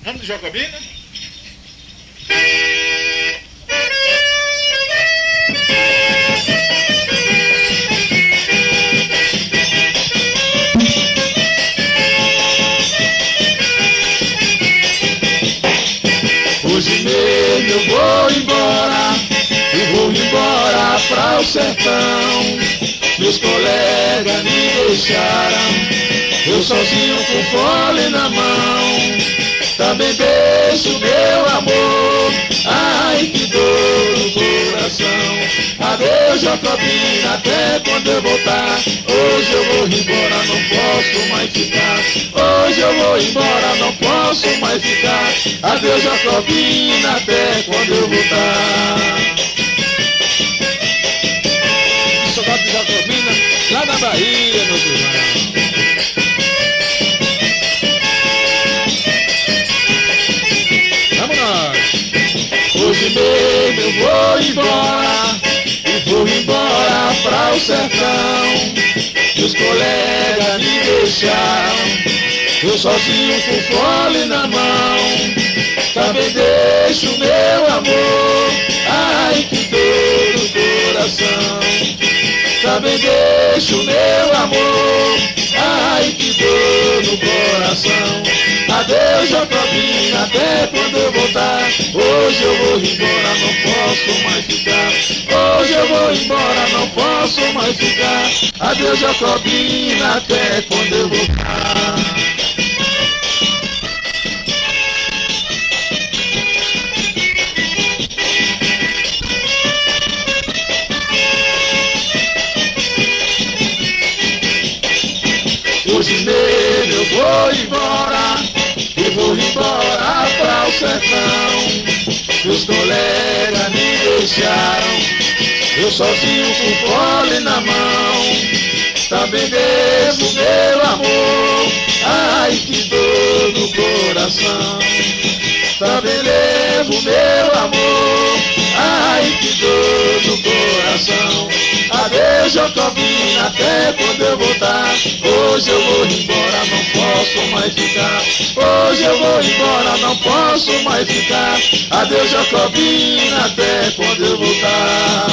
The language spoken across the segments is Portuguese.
Vamos de Jacobina? Hoje mesmo eu vou embora pra o sertão. Meus colegas me deixaram, eu sozinho com fole na mão. Também deixo meu amor, ai que dor no coração. Adeus Jacobina, até quando eu voltar. Hoje eu vou embora, não posso mais ficar. Hoje eu vou embora, não posso mais ficar. Adeus Jacobina, até quando eu voltar. Soldado de Jacobina, lá na Bahia, meu irmão. Vamos nós. Hoje mesmo eu vou embora pra o sertão. Meus colegas me deixaram, eu sozinho com fole na mão. Também deixo meu amor, ai que dor no coração. Também deixo meu amor, ai que dor no coração. Adeus Jacobina, até quando eu voltar. Hoje eu vou embora, não posso mais ficar. Hoje eu vou embora, não posso mais ficar. Adeus Jacobina, até quando eu voltar. Hoje mesmo eu vou embora pra o sertão. Meus colegas me deixaram, eu sozinho com fole na mão. Também devo meu amor, ai que dor no coração. Também levo meu amor, ai que dor no coração. Adeus Jacobina, até quando eu voltar. Hoje eu vou embora, não posso mais ficar. Hoje eu vou embora, não posso mais ficar. Adeus Jacobina, até quando eu voltar.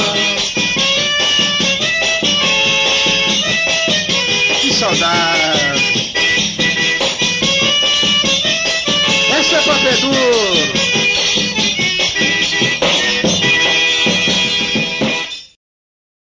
Que saudade. Essa é pra Pedro.